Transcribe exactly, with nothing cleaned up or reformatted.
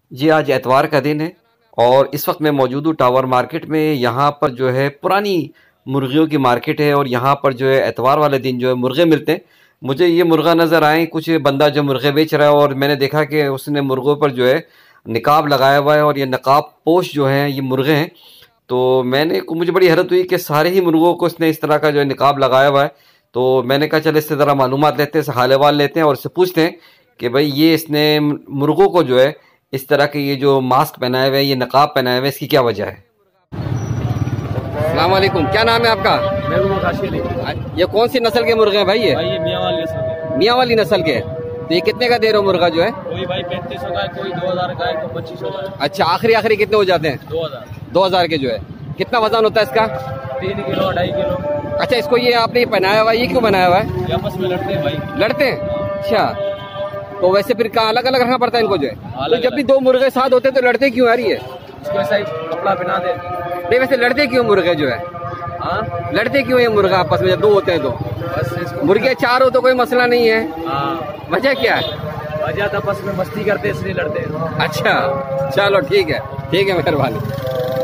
जी, आज एतवार का दिन है और इस वक्त मैं मौजूद हूँ टावर मार्केट में। यहाँ पर जो है पुरानी मुर्गियों की मार्केट है और यहाँ पर जो है एतवार वाले दिन जो है मुर्गे मिलते हैं। मुझे ये मुर्गा नज़र आए, कुछ बंदा जो मुर्गे बेच रहा है और मैंने देखा कि उसने मुर्गों पर जो है निकाब लगाया हुआ है और ये नकाब पोश जो हैं ये मुर्गे हैं। तो मैंने मुझे बड़ी हैरत हुई कि सारे ही मुर्गों को इसने इस तरह का जो है निकाब लगाया हुआ है। तो मैंने कहा चल इससे ज़रा मालूमात लेते हैं, हाल अहवाल लेते हैं और इससे पूछते हैं कि भाई ये इसने मुर्गों को जो है इस तरह के ये जो मास्क पहनाए हुए हैं, ये नकाब पहनाए हुए हैं, इसकी क्या वजह है? अस्सलाम वालेकुम, क्या नाम है आपका? ये कौन सी नस्ल के मुर्गे हैं भाई? ये भाई ये मियाँ वाली नस्ल के। मियाँ वाली नस्ल के। तो ये कितने का दे रहे हो मुर्गा जो है? कोई भाई पैंतीस सौ का है, कोई दो हजार का है, कोई पच्चीस सौ का है। अच्छा, आखिरी आखिरी कितने हो जाते हैं? दो हजार दो हजार के जो है। कितना वजन होता है इसका? तीन किलो ढाई किलो। अच्छा, इसको ये आपने बनाया हुआ है, ये क्यों बनाया हुआ है? ये आपस में लड़ते हैं भाई। लड़ते हैं? अच्छा, तो वैसे फिर कहाँ अलग अलग रखना पड़ता है इनको जो है? तो जब भी दो मुर्गे साथ होते हैं तो लड़ते क्यों यार? ये इसको ऐसा ही कपड़ा पहना दे। नहीं, वैसे लड़ते क्यों मुर्गे जो है? हाँ, लड़ते क्यों ये मुर्गा आपस में जब दो होते हैं तो? बस इसको मुर्गे चार हो तो कोई मसला नहीं है। हाँ, वजह क्या है? वजह तो आपस में मस्ती करते इसलिए लड़ते हैं। अच्छा, चलो ठीक है, ठीक है, मेहरबानी।